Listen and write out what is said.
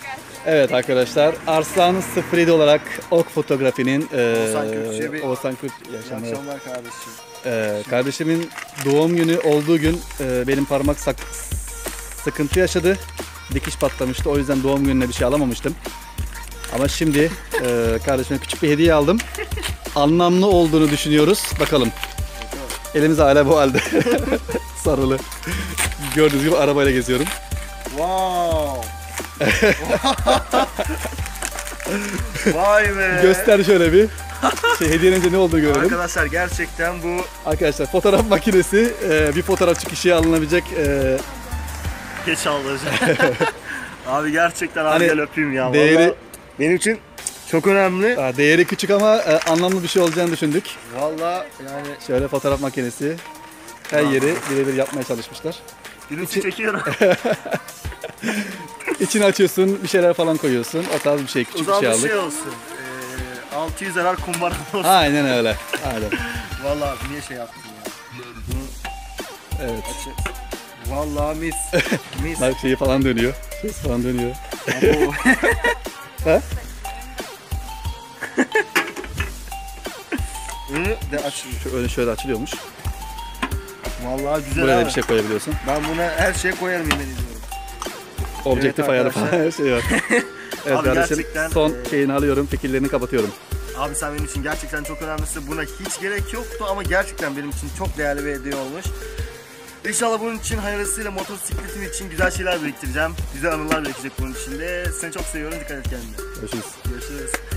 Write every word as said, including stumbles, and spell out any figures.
Evet arkadaşlar, Arslan sıfır yedi olarak Ok Fotoğrafi'nin Oğuzhan Kürtçü'ye bir Oğuzhan Kürt İyi yaşamı. akşamlar kardeşim. Ee, kardeşimin doğum günü olduğu gün e, benim parmak sak sıkıntı yaşadı. Dikiş patlamıştı. O yüzden doğum gününe bir şey alamamıştım. Ama şimdi e, kardeşime küçük bir hediye aldım. Anlamlı olduğunu düşünüyoruz. Bakalım. Elimiz hala bu halde. Sarılı. Gördüğünüz gibi arabayla geziyorum. Wow. Vay be. Göster şöyle bir. Şey, hediyenin ne olduğunu görelim. Arkadaşlar gerçekten bu Arkadaşlar fotoğraf makinesi e, bir fotoğrafçı kişiye alınabilecek e, geç alacak. Abi gerçekten abi Hani gel öpeyim ya. değeri- Vallahi benim için çok önemli. ha, değeri küçük ama e, anlamlı bir şey olacağını düşündük. Vallahi yani Şöyle fotoğraf makinesi. Her yeri birebir yapmaya çalışmışlar. gülüntü çekiyorum. İçini açıyorsun, bir şeyler falan koyuyorsun. O tarz bir şey, O küçük bir zaman şey bir aldık. şey olsun. Ee, altı yüz arar kumbara olsun. Aynen öyle. Aynen. Vallahi abi niye şey yaptın ya? Evet. Açı. Vallahi mis. Mis. Bak şeyi falan dönüyor. Ses falan dönüyor. Abo. Ha? Hı, de aç. Şu önü şöyle açılıyormuş. Vallahi güzel Buraya da abi. bir şey koyabiliyorsun. Ben buna her şeye koyarım yemin ediyorum. Objektif Evet ayarı falan arkadaşlar. her şey var. Evet Abi kardeşim, gerçekten, son e, şeyini alıyorum, fikirlerini kapatıyorum. Abi sen benim için gerçekten çok önemlisin. Buna hiç gerek yoktu ama gerçekten benim için çok değerli bir hediye olmuş. İnşallah bunun için hayırlısıyla motosikletim için güzel şeyler biriktireceğim. Güzel anılar birikecek bunun için de. Seni çok seviyorum. Dikkat et kendine. Görüşürüz. Görüşürüz.